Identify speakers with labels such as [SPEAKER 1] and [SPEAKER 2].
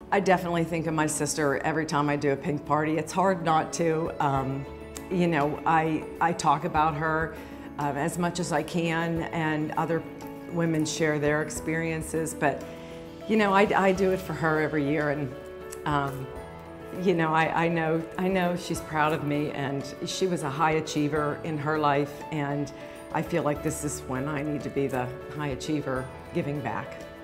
[SPEAKER 1] I definitely think of my sister every time I do a pink party. It's hard not to. You know, I talk about her as much as I can, and other women share their experiences, but you know, I do it for her every year, and you know, I know she's proud of me, and she was a high achiever in her life, and I feel like this is when I need to be the high achiever giving back.